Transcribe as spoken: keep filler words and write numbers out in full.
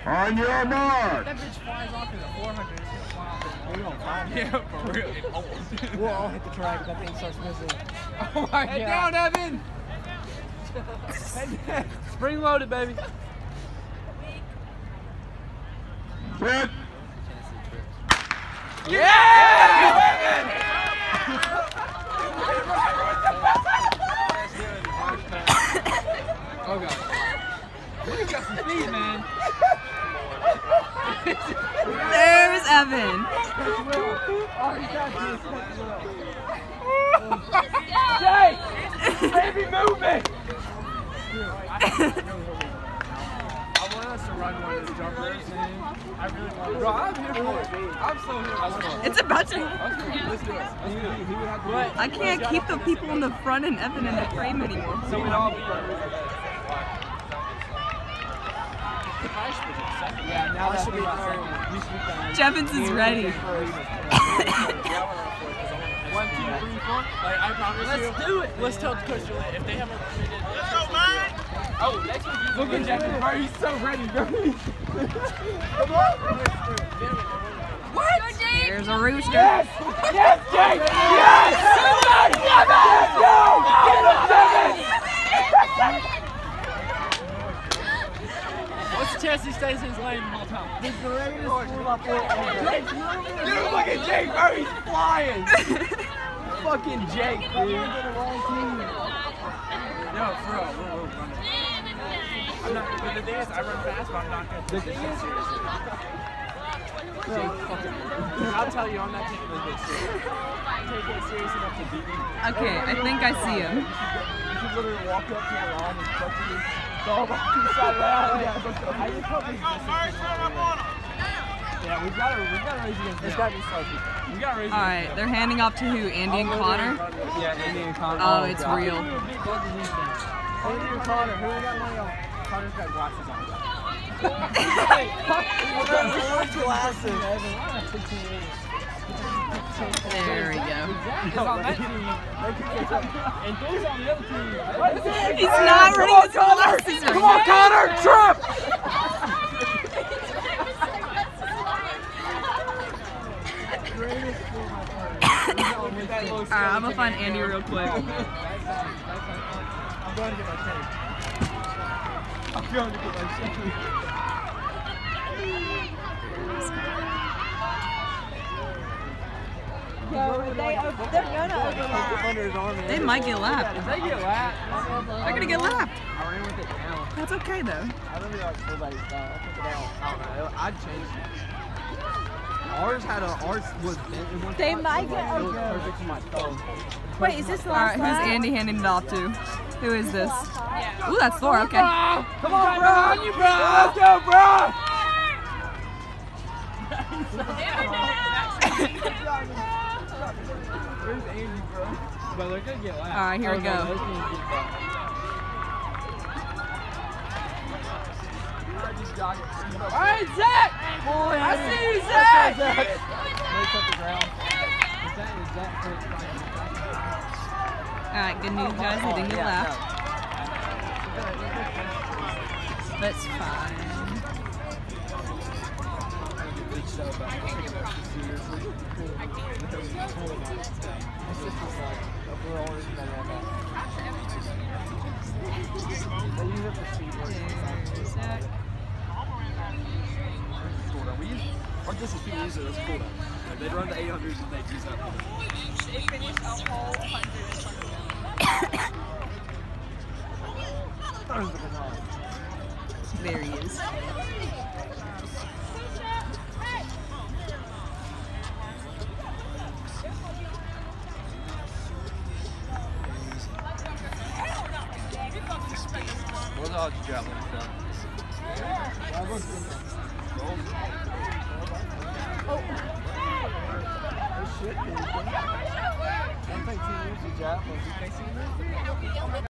On your mark. That bitch flies off in the four hundred. It's gonna fly off in the one oh five. Yeah, for real. It almost. We'll all hit the track if that thing starts missing. Oh my Head god. down, Evan! Head down. Spring loaded, baby. Set. Yeah! Oh god. You got some speed, man. There's Evan. Jake! Baby, move it! I want us to run one of these jumpers. I really want to. Bro, I'm here for it. I'm so here for it. It's about to. Let's do it. Let's do it. What? I can't keep the people in the front and Evan in the frame anymore. So we'd all be yeah, now that should be Jevons is ready. One, two, three, four. Like, I promise Let's you. do it. Let's tell Coach Juliet if they haven't committed. Let's go, man! Oh, next week. Look at Jevons, bro. He's so ready, bro. Come on. What? There's a rooster. Yes! Yes, Jake! Yes! Yes! Go! Get him, What's the chance he stays in his lane the whole time? The greatest move up there ever. Dude, look at Jake, bro. He's flying. Fucking Jake, dude. No, for real. We're, we're running. I'm not, but the thing is, I run fast, but I'm not going to take this shit seriously. Jake, fucking. I'll tell you, I'm not taking this bitch serious. Take it serious enough to beat me. Okay, I think I see him. You should literally walk up to the line and touch you. Go back to the side around. Yeah, yeah, we've got to, we've got to raise against this. It's got to be Sarky. We got to raise All right, they're handing off to who? Andy and Connor? Yeah, Andy and Connor. Oh, it's God. real. Andy and Connor. Who we got money on? Connor's got glasses on. Glasses. There we go. He's on that team. And Doy's on the other team. He's not running his glasses right Come on, Connor! Trip! Alright, I'm gonna find Andy real quick. I'm going to get my chain. I'm going to get my chain. They, they're gonna overlap. Under his arm, They might get lapped. If they get lapped, They're gonna get lapped. I ran with it down. That's okay though. I don't really like everybody's style. I took it out. I don't know. I'd change it. Ours had a, ours was bent in one They spot, might so get it was over. perfect for my thumb. Wait, is this the Alright, last who's lap? Andy handing it off to? Who is this? Ooh, that's Thor, okay. Come on, bro! You bro! Let's go, bro! Where's Andy, bro? But they're gonna get lapped. Alright, here we go. Alright, Zach! Boy, I see you, Zach! Alright, good news guys, they didn't get lapped. That's fine. There's Zach. Our distance people use it as cool down. Like, they'd run the eight hundreds and they'd use that. They finished a whole hundred. There he is. What odds you got when it's done? I don't think two years is